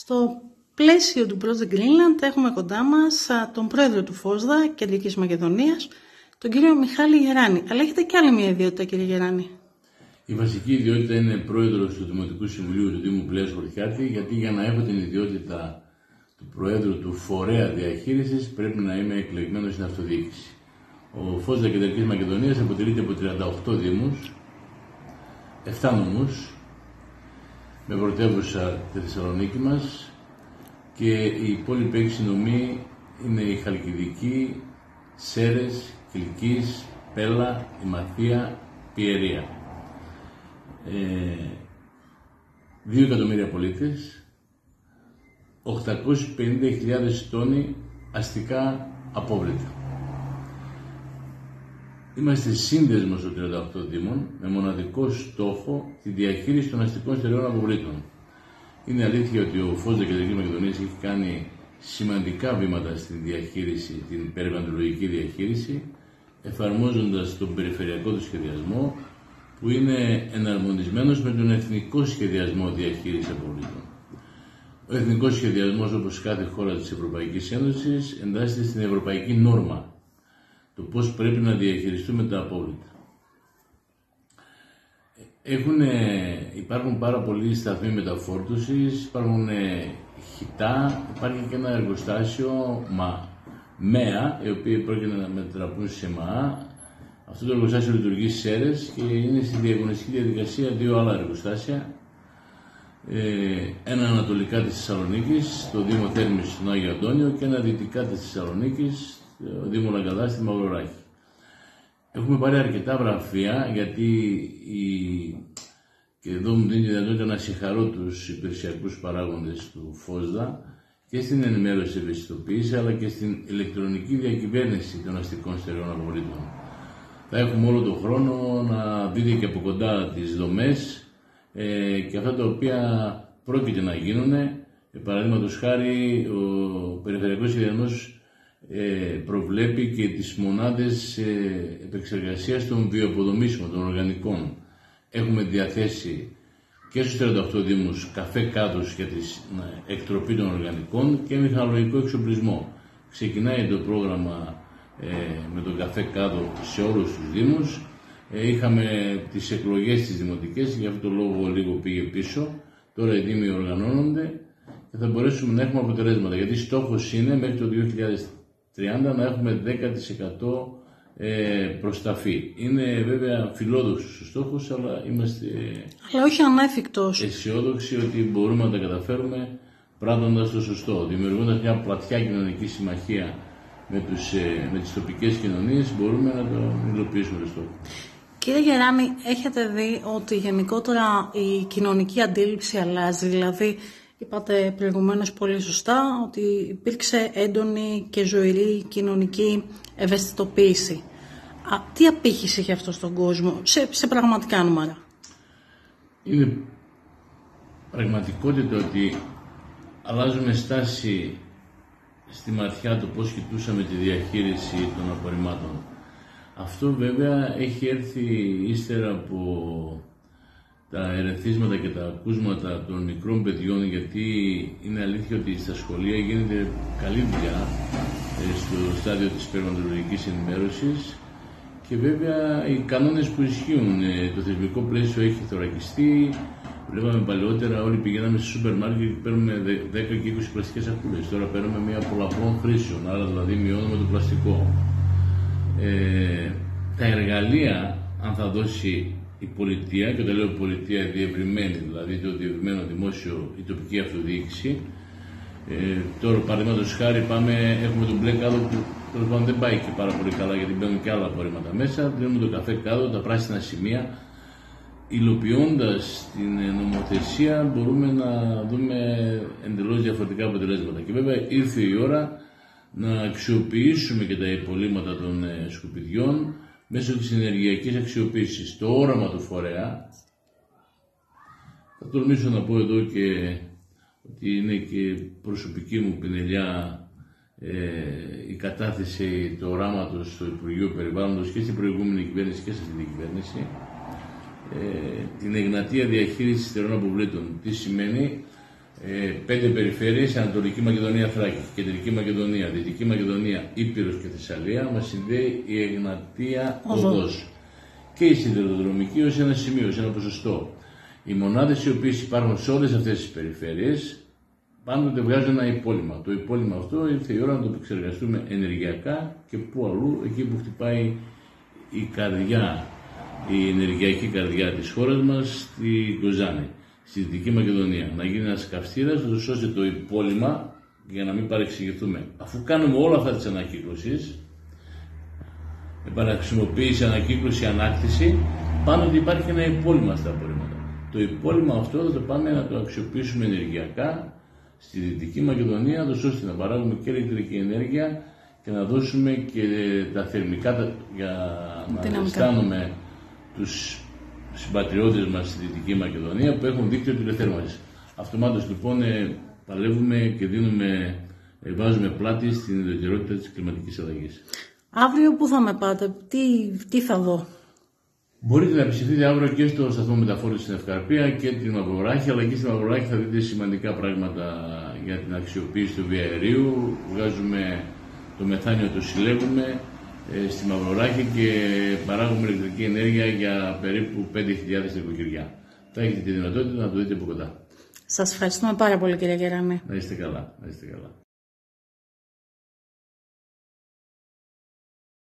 Στο πλαίσιο του Project Greenland έχουμε κοντά μας τον πρόεδρο του ΦΟΣΔΑ Κεντρικής Μακεδονίας, τον κύριο Μιχάλη Γεράνη. Αλλά έχετε και άλλη μια ιδιότητα, κύριε Γεράνη. Η βασική ιδιότητα είναι πρόεδρος του Δημοτικού Συμβουλίου του Δήμου Πηλαίας Χωρτιάτη, γιατί για να έχω την ιδιότητα του Προέδρου του Φορέα Διαχείρισης πρέπει να είμαι εκλεγμένος στην αυτοδιοίκηση. Ο ΦΟΣΔΑ Κεντρικής Μακεδονίας αποτελείται από 38 δήμους, 7 νομούς, με πρωτεύουσα τη Θεσσαλονίκη μας, και οι υπόλοιποι 6 νομοί είναι η Χαλκιδική, Σέρες, Κιλκής, Πέλα, η Μαθία, Πιερία. 2 εκατομμύρια πολίτες, 850.000 τόνοι αστικά απόβλητα. Είμαστε σύνδεσμος των 38 Δήμων με μοναδικό στόχο τη διαχείριση των αστικών στερεών αποβλήτων. Είναι αλήθεια ότι ο ΦΟΣΔΑ Κεντρικής Μακεδονίας έχει κάνει σημαντικά βήματα στην διαχείριση, την περιβαλλοντολογική διαχείριση, εφαρμόζοντας τον περιφερειακό του σχεδιασμό, που είναι εναρμονισμένος με τον εθνικό σχεδιασμό διαχείρισης αποβλήτων. Ο εθνικός σχεδιασμός, όπως κάθε χώρα της Ευρωπαϊκής Ένωσης, εντάσσεται στην ευρωπαϊκή νόρμα, το πώς πρέπει να διαχειριστούμε τα απόβλητα. Υπάρχουν πάρα πολλοί σταθμοί μεταφόρτωσης, υπάρχουν χιτά, υπάρχει και ένα εργοστάσιο ΜΕΑ, οι οποίοι πρόκειται να μετατραπούν σε ΜΑΑ. Αυτό το εργοστάσιο λειτουργεί στις Σέρες και είναι στη διαγωνιστική διαδικασία 2 άλλα εργοστάσια. Ένα ανατολικά της Θεσσαλονίκης, το Δήμο Θέρμης στον Άγιο Αντώνιο, και ένα δυτικά της Θεσσαλονίκης, το Δήμο Λαγκαδά στη Μαυροράχη. Έχουμε πάρει αρκετά γραφεία, γιατί και εδώ μου δίνει τη δυνατότητα να συγχαρώ τους υπηρεσιακούς παράγοντες του ΦΟΣΔΑ και στην ενημέρωση ευαισθητοποίηση, αλλά και στην ηλεκτρονική διακυβέρνηση των αστικών στερεών αποβλήτων. Θα έχουμε όλο τον χρόνο να δείτε και από κοντά τις δομές και αυτά τα οποία πρόκειται να γίνουν. Παραδείγματος χάρη, ο περιφερειακός σχεδιασμός προβλέπει και τις μονάδες επεξεργασίας των βιοαποδομήσεων, των οργανικών. Έχουμε διαθέσει και στους 38 Δήμους καφέ κάδους για την εκτροπή των οργανικών και μηχανολογικό εξοπλισμό. Ξεκινάει το πρόγραμμα με τον καφέ κάδο σε όλους τους Δήμους. Είχαμε τις εκλογές τις δημοτικές, για αυτόν τον λόγο λίγο πήγε πίσω. Τώρα οι Δήμοι οργανώνονται και θα μπορέσουμε να έχουμε αποτελέσματα, γιατί στόχος είναι μέχρι το 2030 να έχουμε 10% προσταφή. Είναι βέβαια φιλόδοξος ο στόχος, αλλά είμαστε όχι ανέφικτος. αισιόδοξοι ότι μπορούμε να τα καταφέρουμε πράττοντας το σωστό. Δημιουργώντας μια πλατιά κοινωνική συμμαχία με τις τοπικές κοινωνίες, μπορούμε να το υλοποιήσουμε το στόχο. Κύριε Γεράνη, έχετε δει ότι γενικότερα η κοινωνική αντίληψη αλλάζει? Δηλαδή, είπατε προηγουμένως πολύ σωστά ότι υπήρξε έντονη και ζωηρή κοινωνική ευαισθητοποίηση. Τι απήχηση έχει αυτό στον κόσμο, σε πραγματικά νούμερα? Είναι πραγματικότητα ότι αλλάζουμε στάση στη ματιά το πώς κοιτούσαμε τη διαχείριση των απορριμμάτων. Αυτό βέβαια έχει έρθει ύστερα από τα ερεθίσματα και τα ακούσματα των μικρών παιδιών, γιατί είναι αλήθεια ότι στα σχολεία γίνεται καλή δουλειά στο στάδιο της περιβαλλοντολογικής ενημέρωσης, και βέβαια οι κανόνες που ισχύουν, το θεσμικό πλαίσιο έχει θωρακιστεί. Βλέπαμε παλαιότερα όλοι πηγαίναμε στο σούπερ μάρκετ και παίρνουμε 10 και 20 πλαστικές σακούλες. Τώρα παίρνουμε μια πολλαπλών χρήσεων, άρα δηλαδή μειώνουμε το πλαστικό. Τα εργαλεία, αν θα δώσει η πολιτεία, και όταν λέω πολιτεία διευρυμένη, δηλαδή το διευρυμένο δημόσιο, η τοπική αυτοδιοίκηση, τώρα παραδείγματος χάρη έχουμε τον μπλε κάδο που τέλος πάντων δεν πάει και πάρα πολύ καλά, γιατί μπαίνουν και άλλα απορρίμματα μέσα. Δίνουμε το καφέ κάδο, τα πράσινα σημεία. Υλοποιώντας την νομοθεσία μπορούμε να δούμε εντελώς διαφορετικά αποτελέσματα. Και βέβαια ήρθε η ώρα να αξιοποιήσουμε και τα υπολείμματα των σκουπιδιών μέσω της ενεργειακής αξιοποίησης. Το όραμα του φορέα, θα τολμήσω να πω εδώ και ότι είναι και προσωπική μου πινελιά η κατάθεση του οράματος στο Υπουργείο Περιβάλλοντος και στην προηγούμενη κυβέρνηση και σε αυτή την κυβέρνηση, την εγνατία διαχείριση στερεών αποβλήτων. Τι σημαίνει? 5 περιφέρειες, Ανατολική Μακεδονία, Θράκη, Κεντρική Μακεδονία, Δυτική Μακεδονία, Ήπειρος και Θεσσαλία, μας συνδέει η Εγνατία Οδός και η σιδηροδρομική ως ένα σημείο, ως ένα ποσοστό. Οι μονάδες οι οποίες υπάρχουν σε όλες αυτές τις περιφέρειες πάντοτε βγάζουν ένα υπόλοιμα. Το υπόλοιμα αυτό ήρθε η ώρα να το επεξεργαστούμε ενεργειακά και πού αλλού, εκεί που χτυπάει η καρδιά, η ενεργειακή καρδιά της χώρας μας, στη Κοζάνη, στη Δυτική Μακεδονία. Να γίνει ένας καυστήρας, ώστε το υπόλοιμα, για να μην παρεξηγηθούμε, αφού κάνουμε όλα αυτά τις ανακύκλωσεις, επαναχρησιμοποίηση, ανακύκλωση, ανάκτηση, πάνω ότι υπάρχει ένα υπόλοιμα στα απορρίμματα. Το υπόλοιμα αυτό θα το πάμε να το αξιοποιήσουμε ενεργειακά στη Δυτική Μακεδονία, ώστε να παράγουμε και ηλεκτρική ενέργεια και να δώσουμε και τα θερμικά για να αισθάνομαι τους συμπατριώτες μας στη Δυτική Μακεδονία που έχουν δίκτυο τηλεθέρμανσης. Αυτομάτως λοιπόν παλεύουμε και βάζουμε πλάτη στην ιδιαιτερότητα της κλιματικής αλλαγής. Αύριο πού θα με πάτε, τι θα δω? Μπορείτε να επισκεφτείτε αύριο και στο σταθμό μεταφόρησης στην Ευκαρπία και την Μαυροράχη, αλλά και στην Μαυροράχη θα δείτε σημαντικά πράγματα για την αξιοποίηση του βιαερίου. Βγάζουμε το μεθάνιο, το συλλέγουμε στη Μαυροράχη και παράγουμε ηλεκτρική ενέργεια για περίπου 5.000 νοικοκυριά. Θα έχετε τη δυνατότητα να το δείτε από κοντά. Σας ευχαριστούμε πάρα πολύ, κύριε Γεράνη. Να είστε καλά.